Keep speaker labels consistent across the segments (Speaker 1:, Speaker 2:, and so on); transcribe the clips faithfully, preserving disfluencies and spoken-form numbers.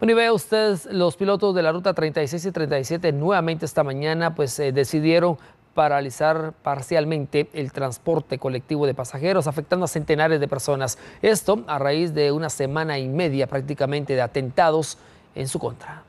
Speaker 1: Bueno, y vea usted, los pilotos de la ruta treinta y seis y treinta y siete nuevamente esta mañana pues eh, decidieron paralizar parcialmente el transporte colectivo de pasajeros, afectando a centenares de personas. Esto a raíz de una semana y media prácticamente de atentados en su contra.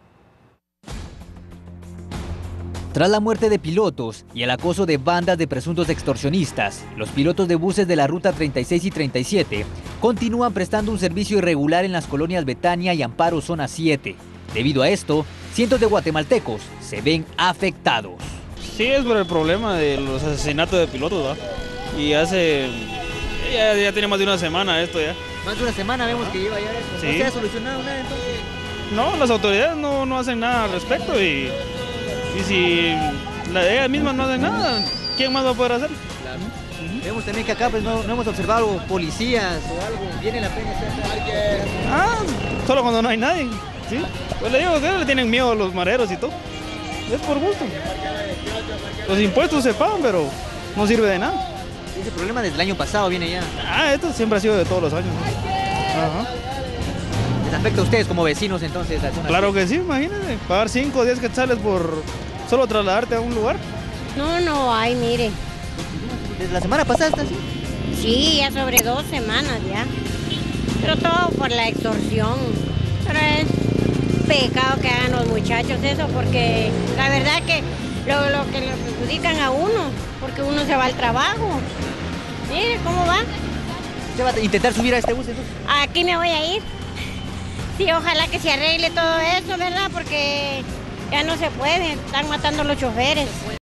Speaker 2: Tras la muerte de pilotos y el acoso de bandas de presuntos extorsionistas, los pilotos de buses de la ruta treinta y seis y treinta y siete continúan prestando un servicio irregular en las colonias Betania y Amparo Zona siete. Debido a esto, cientos de guatemaltecos se ven afectados.
Speaker 3: Sí, es por el problema de los asesinatos de pilotos, ¿verdad? Y hace... Ya, ya tiene más de una semana esto ya.
Speaker 2: Más de una semana vemos que lleva ya eso.
Speaker 3: Sí.
Speaker 2: ¿No se ha solucionado nada entonces?
Speaker 3: No, las autoridades no, no hacen nada al respecto y... Y si la, ellas mismas no hacen nada, ¿quién más va a poder hacer?
Speaker 2: Claro. Uh-huh. Vemos también que acá pues, no, no hemos observado policías o algo. ¿Viene la pena hacer?
Speaker 3: Ah, solo cuando no hay nadie. ¿Sí? Pues le digo que le tienen miedo a los mareros y todo. Es por gusto. Los impuestos se pagan, pero no sirve de nada.
Speaker 2: Ese problema desde el año pasado viene ya.
Speaker 3: Ah, esto siempre ha sido de todos los años. Ajá.
Speaker 2: ¿Les afecta a ustedes como vecinos entonces? La zona
Speaker 3: Claro que sí, imagínense, pagar cinco o diez quetzales por solo trasladarte a un lugar.
Speaker 4: No, no hay, mire.
Speaker 2: ¿Desde la semana pasada está así?
Speaker 4: Sí, ya sobre dos semanas ya. Pero todo por la extorsión. Pero es pecado que hagan los muchachos eso, porque la verdad que lo, lo que le perjudican a uno, porque uno se va al trabajo. Mire cómo va.
Speaker 2: ¿Usted va a intentar subir a este bus entonces?
Speaker 4: Aquí me voy a ir. Sí, ojalá que se arregle todo eso, ¿verdad? Porque ya no se puede, están matando a los choferes.